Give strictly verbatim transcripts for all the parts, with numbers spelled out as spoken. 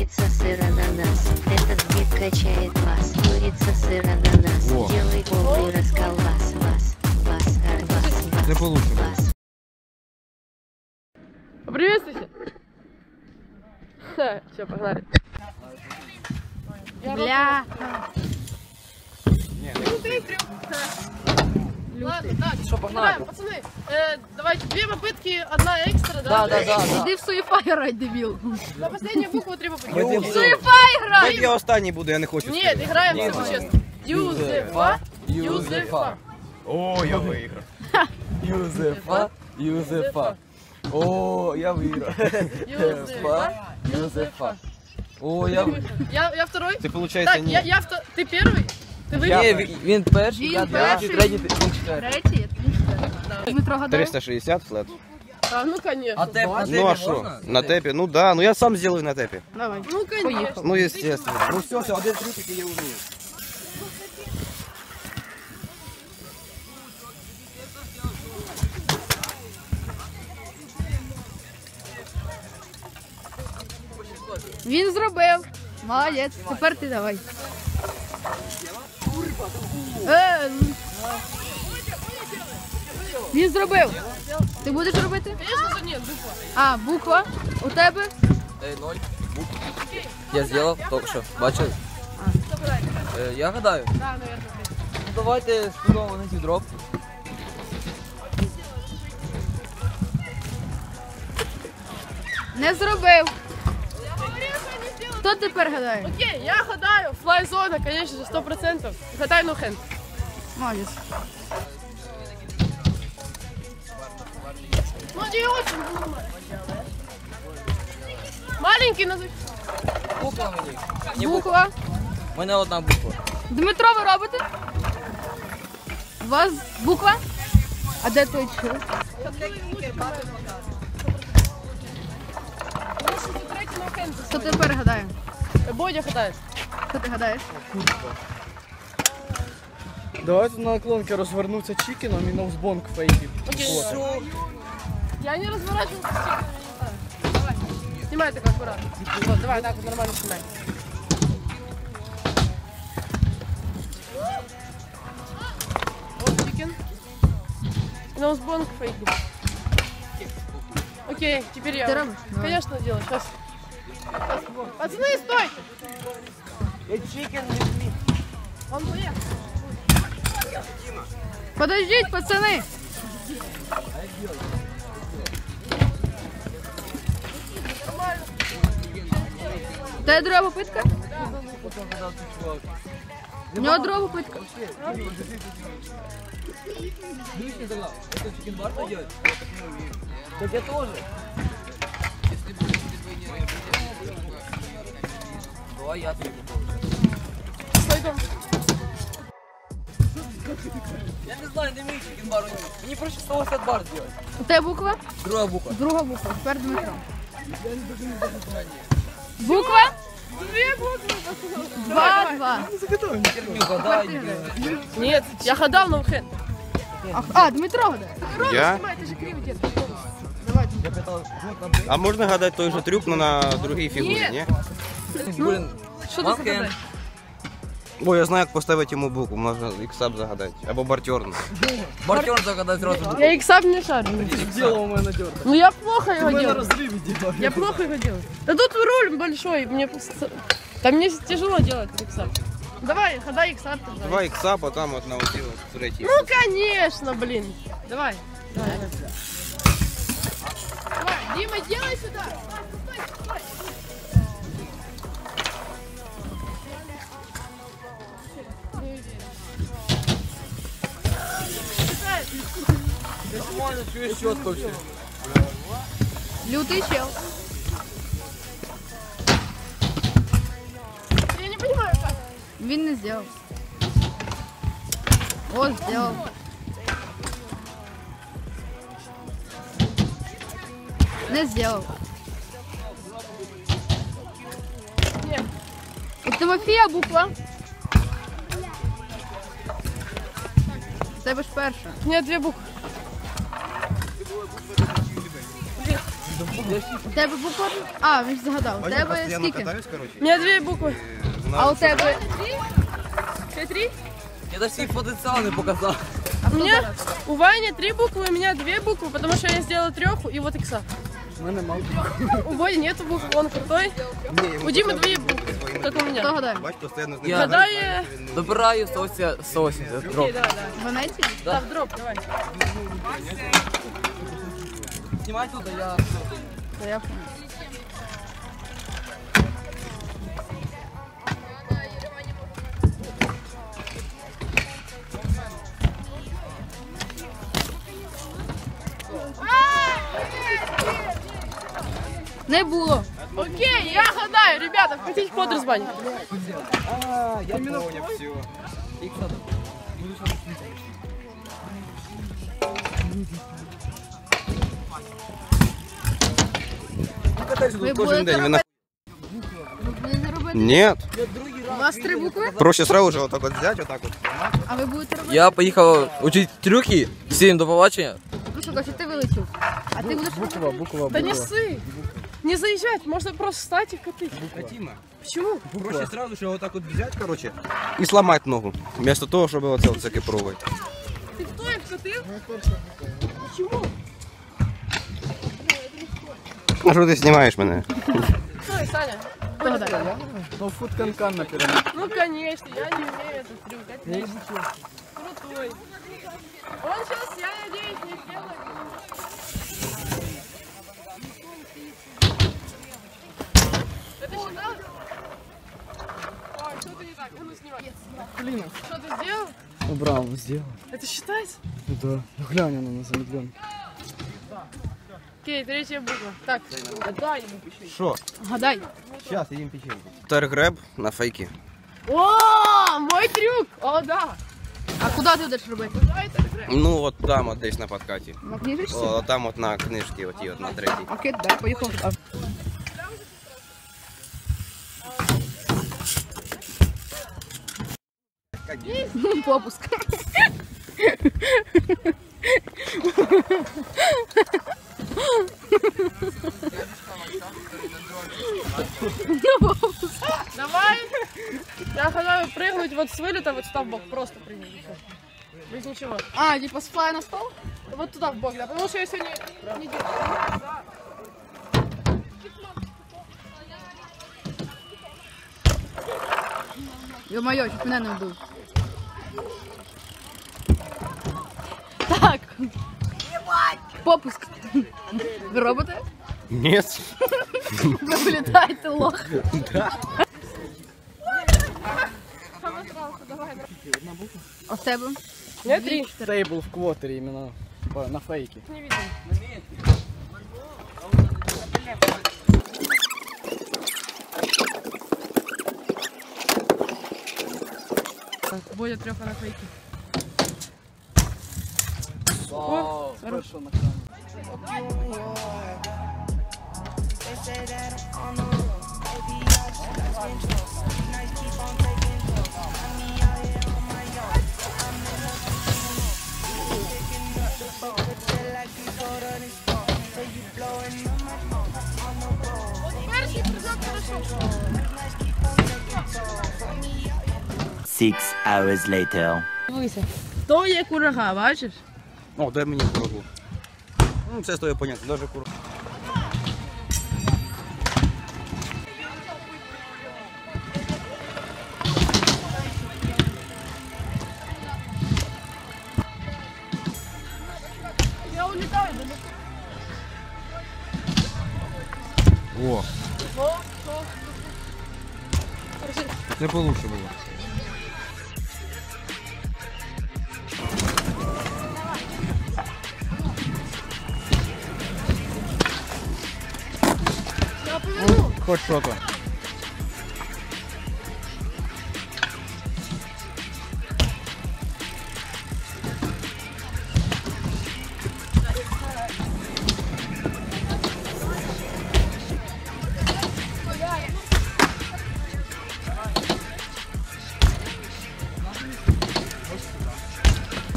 Курица, сыр, ананас. Этот бит качает вас. Курица, сыр, ананас. О. Делай полный расколбас. Вас, вас, арбас, Не вас, получится. вас. Поприветствуйте. Все, погнали. Бля. Ладно, так, Что, погнали? играем, пацаны. Э, давайте две попытки, одна экстра, да? Да, да, да, да. Іди в суєфа грай, дебіл. На последнюю букву три попытки. Ю- Суєфа грай! Я останній буду, я не хочу. Нет, играем все по-честному. Юзефа, Юзефа. О, я виграв. Юзефа, Юзефа. О, я виграв. Юзефа, Юзефа. О, я виграв. Я, я второй? Ти, виходить, Так, ні. я, я второй. Ты первый? Ты Ні, выиграл? він- він перший, Він я перший. третій, третій, він четвертий. Третій, Дмитро гадає. триста шістдесят флет. А, ну конечно. теп, а Ну а що? На тепі? Ну да, ну я сам зроблю на тепі. Давай. Ну конечно. Ну, естественно. Ну все, все, один трюк, і я вмію. Він зробив. Молодець. Тепер ти давай. Е, ну. Він зробив. Ти будеш робити? Конечно же нет, буква. А, буква. У тебе? Ей, ноль. Я зробив, тільки що. Бачили? Е, Я гадаю. Да, наверное. Ну, давайте спробуємо на дроп. Не зробив. Хто тепер гадає? Окей, я гадаю. Флай-зона, конечно же, сто процентов. Хатай no hand. Молодець. Ну не очень нормально. Маленький назов. Буква мені. Ні, буква. Буква. У мене одна буква. Дмитро, ви робите? У вас буква? А де той чоловік? Третий no hand. Хто тепер гадає? Бодя хатает. Хто ти гадаєш? Давайте на наклонке розвернуться чікеном і ноузбонг фейки. Окей. Я не разворачиваюсь. Давай. Снимай так аккуратно. Вот, давай, так вот нормально снимай. Вот чикен. Ноузбонг фейки. Окей, теперь я. Ты робишь? Давай. Конечно, делаю. Сейчас. Пацаны, стойте! Он поехал. Подождіть, пацани! У тебе друга попитка? У нього друга попитка. Так я тоже. Давай я тобі попробую. Стой там. Я не знаю, не вмію чікінбар. Мені проще сто вісімдесят бар зробити. У тебе буква? Друга буква. Друга буква. Тепер Дмитро. Буква? Две буквы. Два, два. Херню гадай. Нет, я ходал на ухен. А, а, Дмитро гадає. Я? Ты же криво держишь. Я питав, ну, на А можна гадати той же трюк, але на другій фігурі, ні? блин. Что ты Манкен. загадаешь? Бо я знаю, як поставити йому букву, можна іксап загадати. Або бартерн. Бартер загадай зразу. Я иксап не шарю. Діло у мене дьорка. Ну я плохо его У мене делаю. розриві діло. Я плохо его делаю. Да тут руль большой, мне просто... Да мне тяжело делать иксап. Давай, ходай иксап тогда. Два іксапа, там от на оці от третій. Ну конечно, блин. Давай. Давай, давай. Давай, Дима, делай сюда. Стой, стой, стой. Нормально, чуєш чітко все. Лютий чел. Я не понимаю, как. Він не зробив. Ось зробив. Не зробив. Нет. У Тимофія буква. У тебе ж перша. Нет, две буквы. У тебе буква? А, він ж загадав. У Бачиш, тебе постійно скільки? катаюсь, коротше. У меня две буквы. і знаю, А у що- тебе? Все три? Я даже свій потенціал не показав. У меня, у Вани три буквы, у меня две буквы, потому что я сделала треху и вот икса. У мене мало. У Вани нету букв, он крутой. Ні, йому У Димы постійно две букви буквы, своїми как у Хто меня. гадає? Бач, постійно з ним Я граєш, гадаю. він не- Добираю сто вісімдесят дроп. Окей, давай, давай. Венеції? Да, в дроп, давай. Знімай тут, а я... Та я понял. Не було. Окей, я гадаю, ребята, хотите подраз Вани? А, я поняв, все. Катайся Ви тут кожен будете день. Ви на... Ви будете робити? Ні. У вас три букви? Проще сразу же вот так вот взять, вот так вот. А ви будете робити? Я поїхав учити трюки. Всім до побачення. Ну що, Кося, ти вилетів. А ти будеш робити? Буква, буква, Да не буква. ссы. Не заезжать, можно просто встать и катать. Тима, Почему? проще сразу же вот так вот взять, короче, и сломать ногу. Вместо того, чтобы вот это всякой пробовать. Ты кто их катил? Почему? А что ты снимаешь меня? Стой, Саня. Хто гадає? Ну, фут канкан на пирамиде. Ну конечно, я не умею этот трюк. Отлично. Крутой. Он сейчас, я надеюсь, не сделает. Это считал? Ой, что-то не так. А ну снимай. Блин, Что ты сделал? ну браво, сделал. Это считается? Ну да. Ну глянь, она на замедленке. Окей, третья буква. Так, дай ему пищу. Что? Гадай. Сейчас едим печеньку. Тергреб на фейке. О, мой трюк! О, да! А куди ти будеш робити? Ну вот там вот здесь на подкате. На книжечці? Вот там вот на книжке, вот, вот на третьей. Окей, дай, поїхав. Ну, попуск. Давай! Я хочу прыгнуть вот с вылета вот сюда в бок. Просто прыгнуть. и всё. Без ничего. А, типа з флай на стол? Вот туда в бок, да. Потому что я сегодня не делаю. Йо-моє, чуть мене не вбив. Так. Попуск. Ви робите? Нет. Ви вилітаєте, лох. А в тебе? У меня три. Стейбл в квотере именно по- на фейке. Не видно. Бодя трёха на фейке. Вау, хорошо на кране. Six hours later. Дивися. То є курага, бачиш? О, дай мені курагу. Ну, це стоїть понятно, даже курагу. Я улітаю до О, це получше було. Я поверну. Хоть что-то.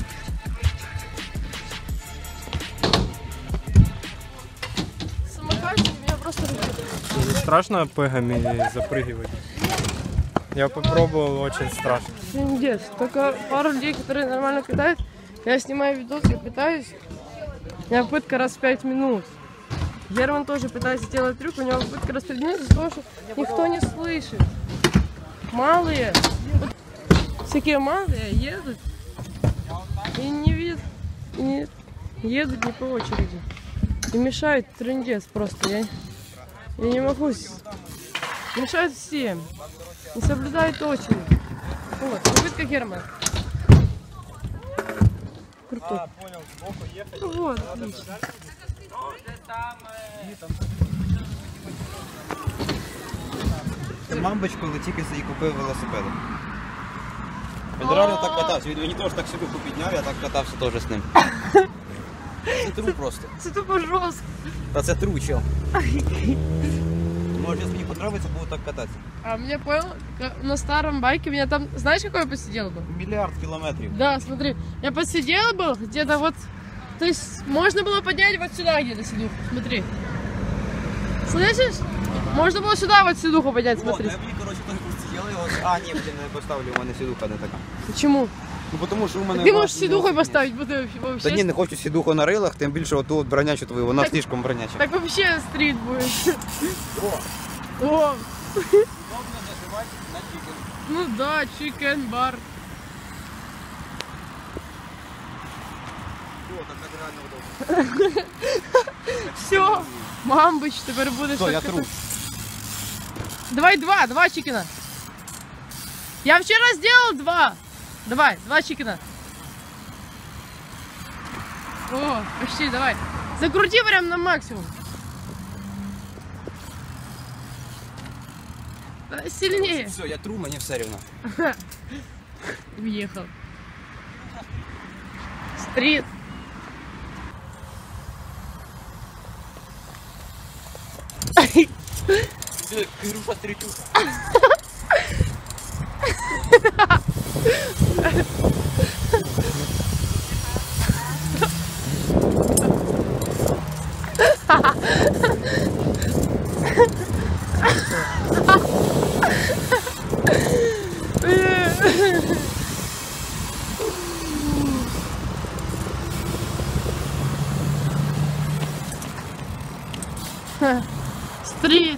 Самокат страшно пыгами запрыгивать? Я попробовал, очень страшно. Пиздец. Только пару людей, которые нормально катают. Я снимаю видос, я пытаюсь. У меня пытка раз в пять минут. Герман тоже пытается делать трюк, у него пытка раз в пять минут, из-за того, что никто не слышит. Малые, вот всякие малые едут и не видят, и не едут не по очереди. И мешают трындец просто. Я, я не могу. с- Мешают всем. Не соблюдают очередь. Вот, попытка Германа. Крутой. Вот, отлично. Це мамбочку, але тільки і купив велосипед. Він реально так катався, він мені теж так сідуху підняв, я так катався теж з ним. Це тру просто. Це тупо жорстко. Та це тру, чел. Може, якщо мені подобається, буду так кататися. А мне понял, как на старом байке меня там, знаешь, какой я посидел был? Мільярд кілометрів. Да, смотри, я посидел был где-то вот, то есть можно было поднять вот сюда где-то сидуху, смотри. Слышишь? Можно было сюда вот сидуху поднять, смотри. О, я мені, коротше, той посиділи його. А, ні, блін, не поставлю, у мене сідуха не така. Почему? Ну, тому що у мене... Ты можешь власне сидухой велосипед. поставить, вот вообще. Та вообще ні, не хочу сідуху на рилах, тим більше оту от бронячу твою, вона слишком броняча. Так вообще стрит будет. О! О! Ну да, чикен бар. О, так так реально удобно. Все, мамбыч, теперь будешь. Все, так я это- тру. Давай два, два чикена. Я вчера сделал два. Давай, два чикена. О, почти, давай. Закрути прям на максимум. Да, сильнее. Все, я тру, мені все рівно. Въехал. Стрит. Кирюша Стрітюха. Стрит.